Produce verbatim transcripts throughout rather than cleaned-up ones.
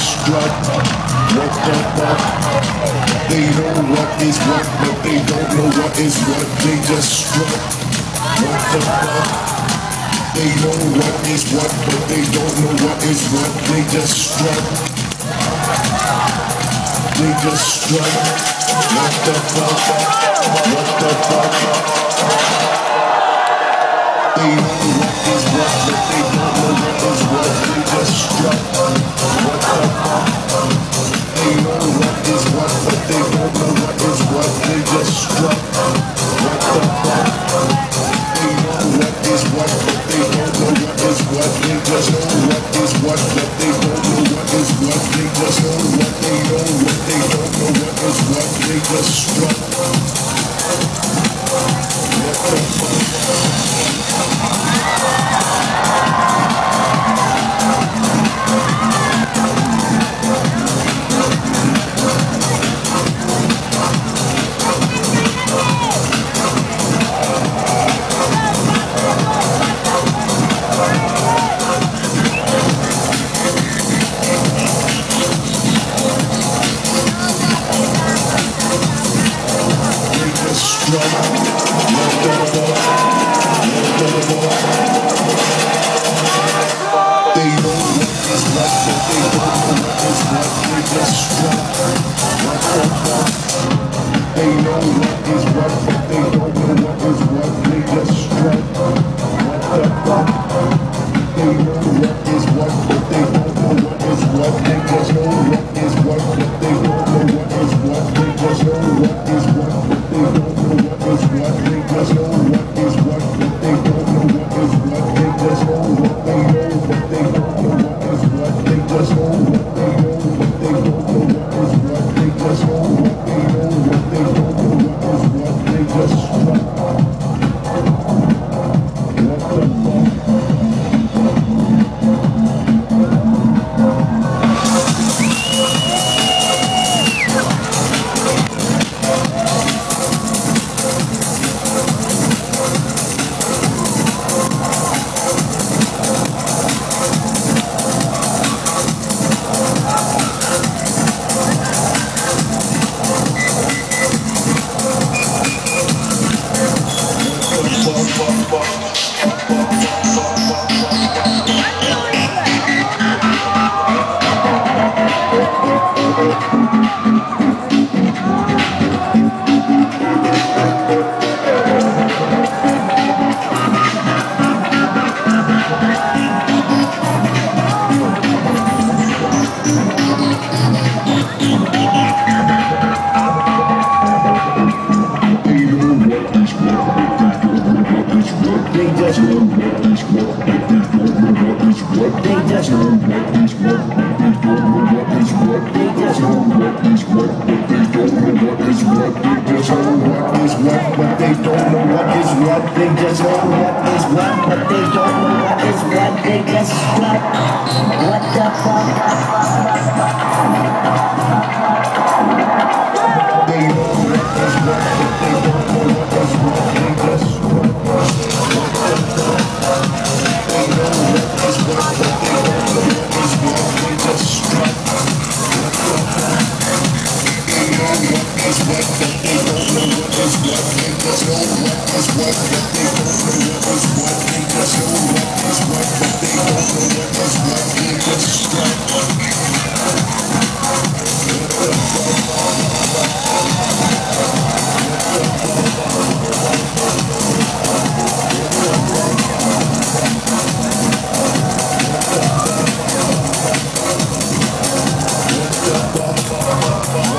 strut. What the fuck? They know what is what, but they don't know what is what. They just strut. What the fuck? They know what is what, but they don't know what is what. They just strut. They just strut. What the fuck? What the fuck? They know what is what, but they don't know what is what. They just strut. What the fuck? They know what is what, but they don't know what is what. They just strut. What the fuck? They know what is what, but they don't know what is what. They just know what is what, but they don't know what is what. They just know what they know, what they don't know what is what. They just strut. What the fuck?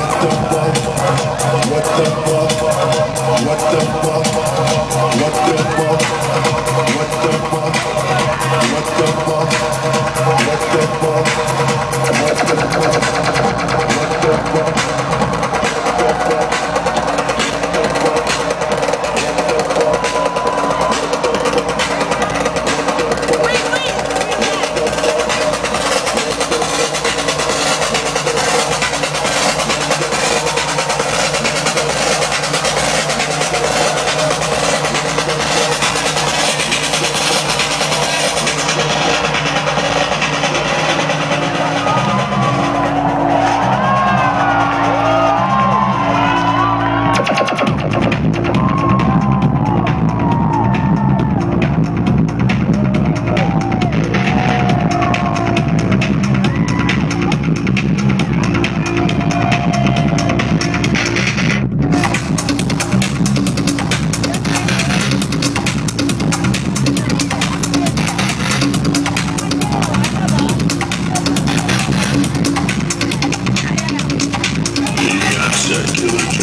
What the fuck? What the fuck? What the fuck?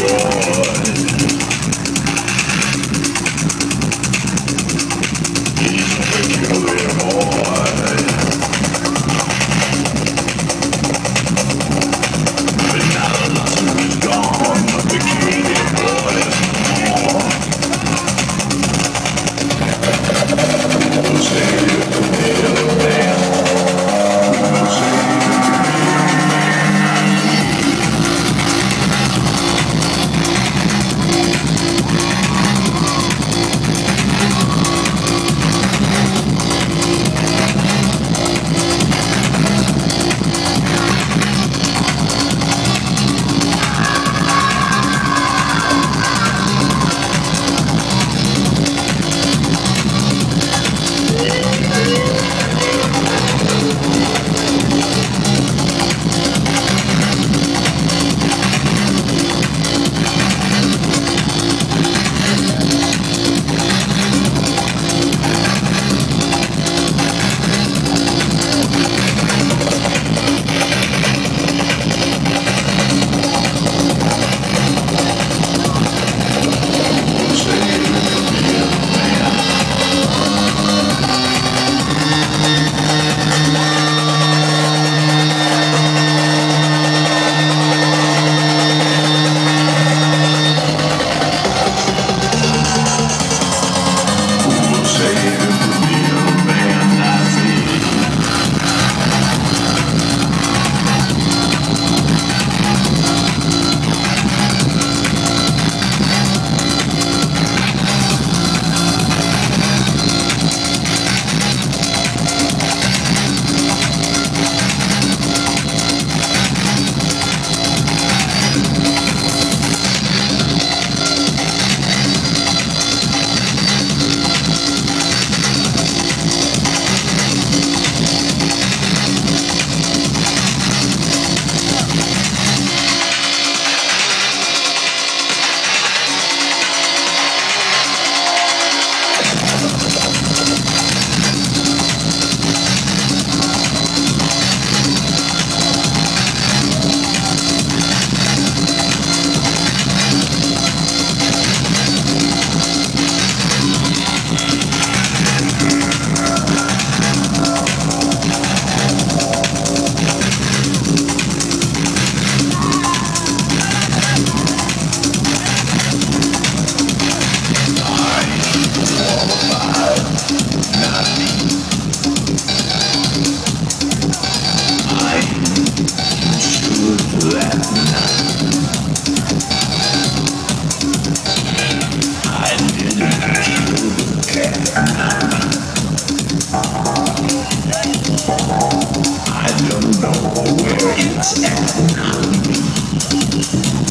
I don't know where it's at.